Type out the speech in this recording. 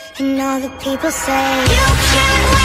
And all the people say you can't win.